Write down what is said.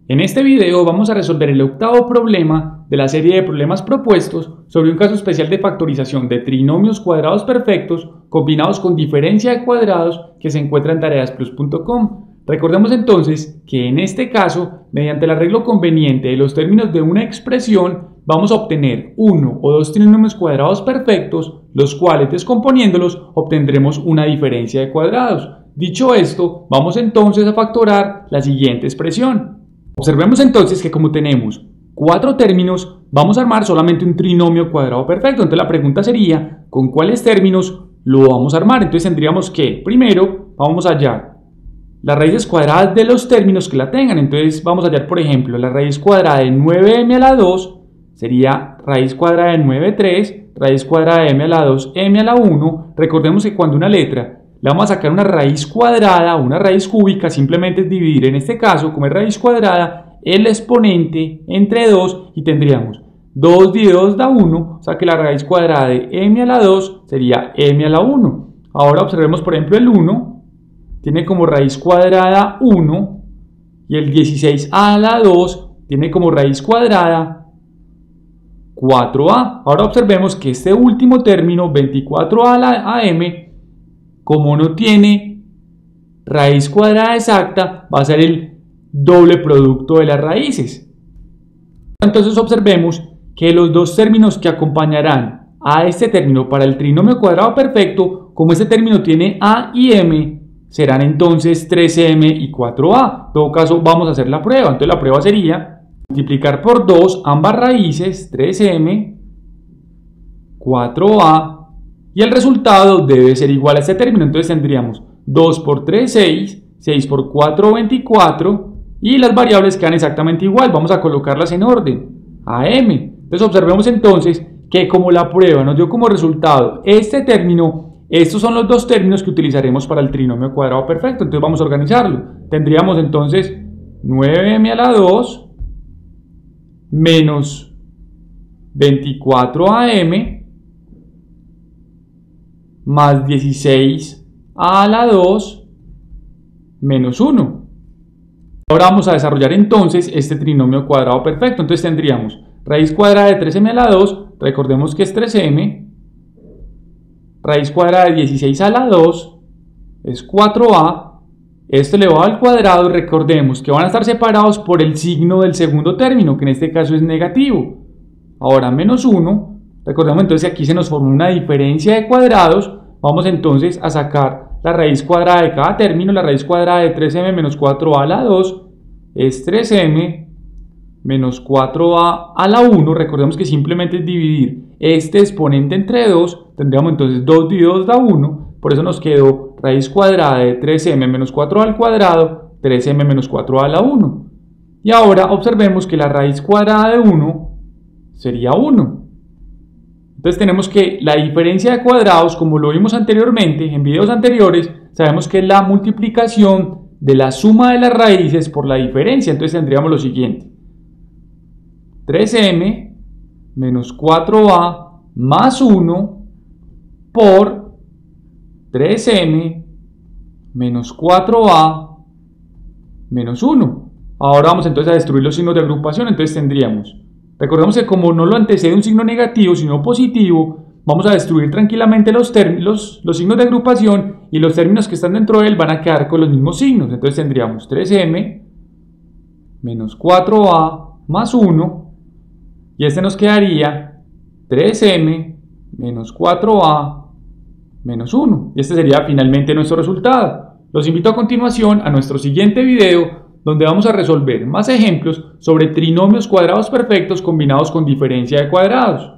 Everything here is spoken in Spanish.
En este video vamos a resolver el octavo problema de la serie de problemas propuestos sobre un caso especial de factorización de trinomios cuadrados perfectos combinados con diferencia de cuadrados que se encuentra en tareasplus.com. Recordemos entonces que en este caso, mediante el arreglo conveniente de los términos de una expresión, vamos a obtener uno o dos trinomios cuadrados perfectos, los cuales descomponiéndolos obtendremos una diferencia de cuadrados. Dicho esto, vamos entonces a factorar la siguiente expresión. Observemos entonces que como tenemos cuatro términos, vamos a armar solamente un trinomio cuadrado perfecto. Entonces la pregunta sería, ¿con cuáles términos lo vamos a armar? Entonces tendríamos que, primero, vamos a hallar las raíces cuadradas de los términos que la tengan. Entonces vamos a hallar, por ejemplo, la raíz cuadrada de 9m a la 2 sería raíz cuadrada de 9,3, raíz cuadrada de m a la 2, m a la 1. Recordemos que cuando una letra le vamos a sacar una raíz cuadrada o una raíz cúbica, simplemente es dividir, en este caso, como es raíz cuadrada, el exponente entre 2 y tendríamos 2 dividido 2 da 1, o sea que la raíz cuadrada de m a la 2 sería m a la 1. Ahora observemos, por ejemplo, el 1 tiene como raíz cuadrada 1 y el 16 a la 2 tiene como raíz cuadrada 4a. Ahora observemos que este último término, 24a a m, como no tiene raíz cuadrada exacta, va a ser el doble producto de las raíces. Entonces observemos que los dos términos que acompañarán a este término para el trinomio cuadrado perfecto, como este término tiene a y m, serán entonces 3m y 4a. En todo caso vamos a hacer la prueba. Entonces la prueba sería multiplicar por 2 ambas raíces, 3m, 4a, y el resultado debe ser igual a este término. Entonces tendríamos 2 por 3, 6, 6 por 4, 24, y las variables quedan exactamente igual. Vamos a colocarlas en orden, a m. Entonces observemos entonces que como la prueba nos dio como resultado este término, estos son los dos términos que utilizaremos para el trinomio cuadrado perfecto. Entonces vamos a organizarlo. Tendríamos entonces 9m a la 2 menos 24am más 16 a la 2 menos 1. Ahora vamos a desarrollar entonces este trinomio cuadrado perfecto. Entonces tendríamos raíz cuadrada de 3m a la 2, recordemos que es 3m, raíz cuadrada de 16 a la 2 es 4a, esto elevado al cuadrado, recordemos que van a estar separados por el signo del segundo término, que en este caso es negativo. Ahora menos 1. Recordemos entonces que aquí se nos formó una diferencia de cuadrados. Vamos entonces a sacar la raíz cuadrada de cada término. La raíz cuadrada de 3m menos 4a a la 2 es 3m menos 4a a la 1. Recordemos que simplemente es dividir este exponente entre 2. Tendríamos entonces 2 dividido 2 da 1. Por eso nos quedó raíz cuadrada de 3m menos 4a al cuadrado, 3m menos 4a a la 1. Y ahora observemos que la raíz cuadrada de 1 sería 1. Entonces tenemos que la diferencia de cuadrados, como lo vimos anteriormente en videos anteriores, sabemos que es la multiplicación de la suma de las raíces por la diferencia. Entonces tendríamos lo siguiente: 3m menos 4a más 1 por 3m menos 4a menos 1. Ahora vamos entonces a destruir los signos de agrupación. Entonces tendríamos, recordemos que como no lo antecede un signo negativo sino positivo, vamos a destruir tranquilamente los signos de agrupación, y los términos que están dentro de él van a quedar con los mismos signos. Entonces tendríamos 3m menos 4a más 1, y este nos quedaría 3m menos 4a menos 1. Y este sería finalmente nuestro resultado. Los invito a continuación a nuestro siguiente video, donde vamos a resolver más ejemplos sobre trinomios cuadrados perfectos combinados con diferencia de cuadrados.